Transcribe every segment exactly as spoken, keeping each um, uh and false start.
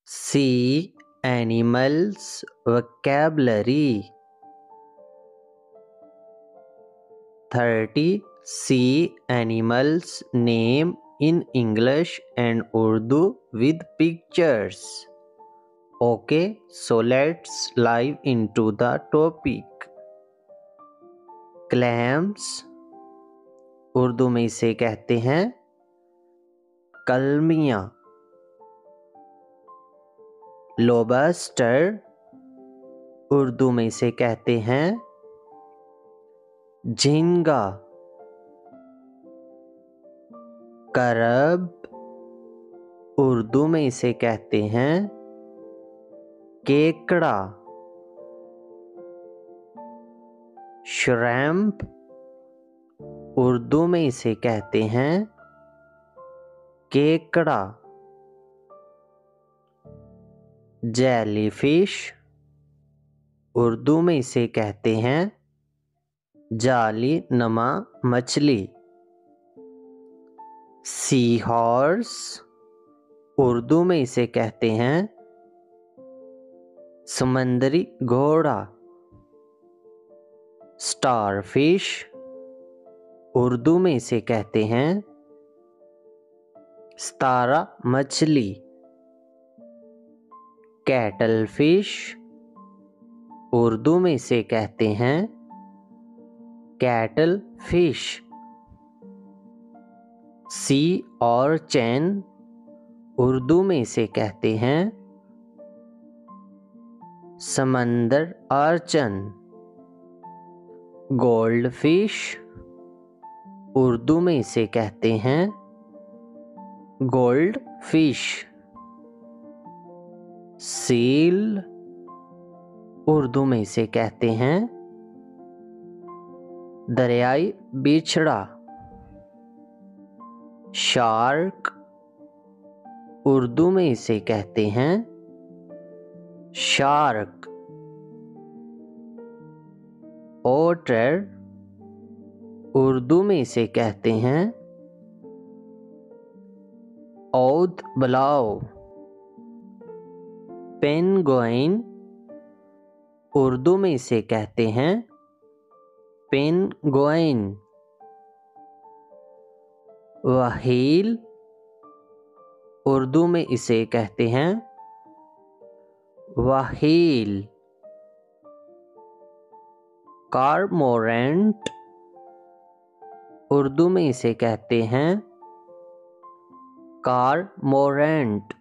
See animals vocabulary. thirty See animals name in English and Urdu with pictures. Okay, so let's dive into the topic. Clams Urdu में इसे कहते हैं कलमियाँ। Lobster Urdu में इसे कहते हैं झींगा। करब उर्दू में इसे कहते हैं केकड़ा। श्रैम्प उर्दू में इसे कहते हैं केकड़ा। जेलीफिश उर्दू में इसे कहते हैं जाली नमा मछली। सी हॉर्स उर्दू में इसे कहते हैं समंदरी घोड़ा। स्टारफिश उर्दू में इसे कहते हैं सितारा मछली। कैटल फिश उर्दू में इसे कहते हैं cuttlefish. Sea urchin Urdu में इसे कहते हैं समंदर अर्चन। गोल्ड फिश उर्दू में इसे कहते हैं गोल्ड फिश। सील उर्दू में इसे कहते हैं दरियाई बिछड़ा। शार्क उर्दू में इसे कहते हैं शार्क। ओटर उर्दू में इसे कहते हैं औद बलाव। पेंगुइन उर्दू में इसे कहते हैं पेंगुइन। व्हेल उर्दू में इसे कहते हैं व्हेल। कॉर्मोरेंट उर्दू में इसे कहते हैं कॉर्मोरेंट।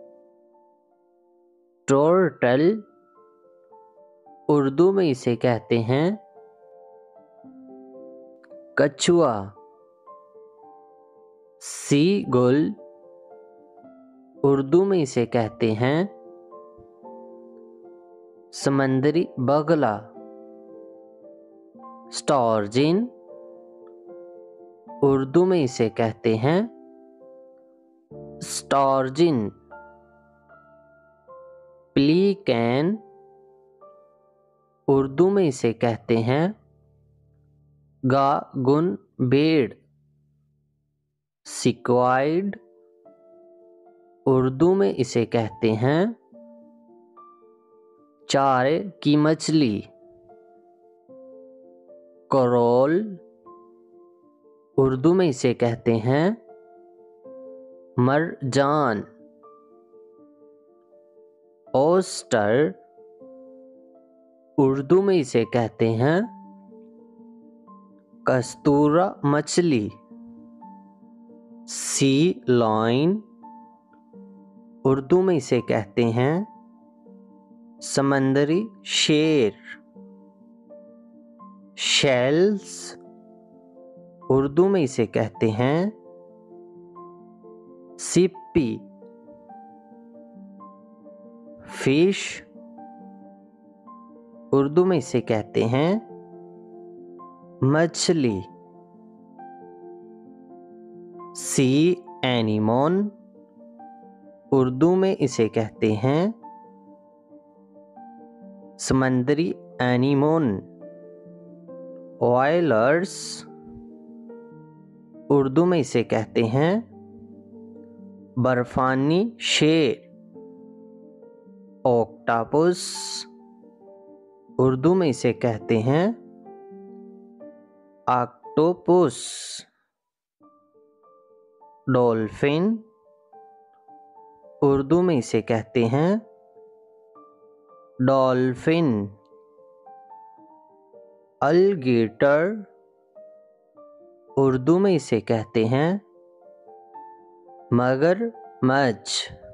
टोर्टल उर्दू में इसे कहते हैं कछुआ। सीगुल उर्दू में इसे कहते हैं समंदरी बगला। स्टार्जिन उर्दू में इसे कहते हैं स्टार्जिन। प्लीकैन उर्दू में इसे कहते हैं गागुन भेड़। सिक्वाइड उर्दू में इसे कहते हैं चारे की मछली। कोरल उर्दू में इसे कहते हैं मरजान। ओस्टर उर्दू में इसे कहते हैं कस्तूरा मछली। सी लॉइन उर्दू में इसे कहते हैं समंदरी शेर। शेल्स उर्दू में इसे कहते हैं सिप्पी। फिश उर्दू में इसे कहते हैं मछली। सी एनीमोन उर्दू में इसे कहते हैं समंदरी एनीमोन। व्हेलर्स उर्दू में इसे कहते हैं बर्फानी शेर। ऑक्टापस, उर्दू में इसे कहते हैं ऑक्टोपस। डॉल्फिन, उर्दू में इसे कहते हैं डॉल्फिन। अलगेटर, उर्दू में इसे कहते हैं मगरमच्छ।